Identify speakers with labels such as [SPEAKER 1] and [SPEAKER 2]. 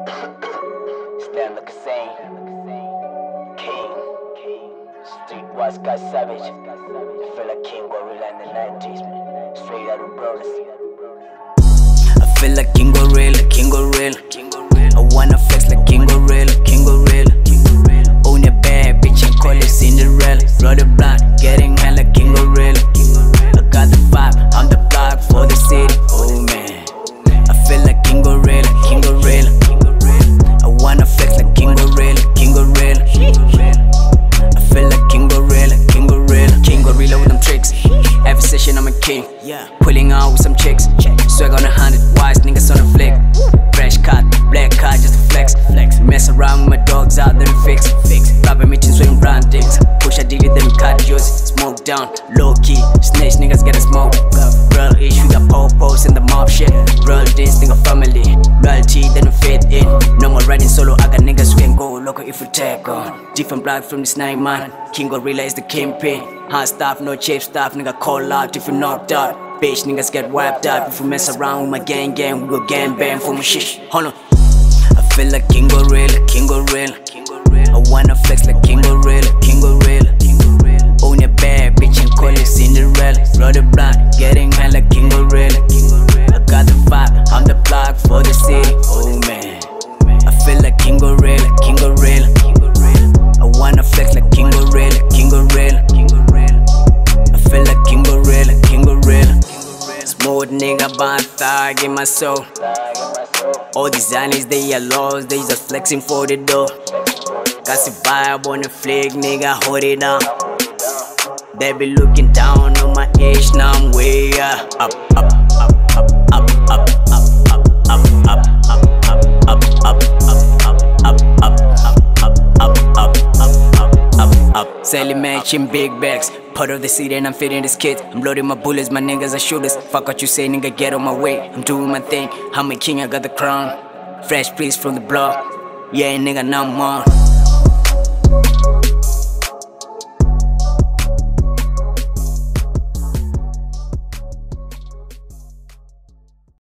[SPEAKER 1] Stand like a saint, king, street wise guy savage. I feel like King Gorilla in the 90s, man. Straight out of Brothers. I feel like King Gorilla, King Gorilla. I wanna flex like King Gorilla, King Gorilla. Own a bad bitch and call it Cinderella. Blow the blind, getting high like King Gorilla. I got the vibe, I'm the block for the city. Oh man, I feel like King Gorilla, King Gorilla. I wanna flex like King Gorilla, King Gorilla. I feel like King Gorilla, King Gorilla. King Gorilla with them tricks. Every session I'm a king. Pulling out with some chicks. Swag on 100, wise niggas on the flick. Fresh cut, black car just to flex. Mess around with my dogs out there and fix. Rapping me to swing brand dicks. Push a deal them cut yours. Smoke down, low key. Snitch niggas get a smoke. Real issue, got po-pos in the mob shit. Real this nigga family. Loyalty, then we fit in. No more riding solo, I got niggas who can go local if we tag on. Different block from this 9 man. King Gorilla is the kingpin. Hard stuff, no cheap stuff, nigga call out if you knocked out. Bitch niggas get wiped out. If you mess around with my gang, we go gang bang for my shit. Hold on. I feel like King Gorilla, King Gorilla. I wanna flex like King Gorilla, King Gorilla. Own a bad bitch and call it Cinderella. Blow the blind, getting high like King Gorilla. I got the vibe, I'm the block for the city. Oh man, I feel like King Gorilla, King Gorilla. I wanna flex like King Gorilla, King Gorilla. I feel like King Gorilla, King Gorilla. Smooth nigga, bad thug in my soul. All these annies, they are lost, they just flexing for the dough. Got the vibe on the flick, nigga, hold it down. They be looking down on my age, now I'm way up, up, up, up, up, up, up, up, up, up, up, up, up. Selling matching big bags. Part of the city and I'm fitting this kid. I'm loading my bullets, my niggas are shooters. Fuck what you say, nigga, get on my way. I'm doing my thing, I'm a king, I got the crown. Fresh piece from the block. Yeah, nigga, now I'm on.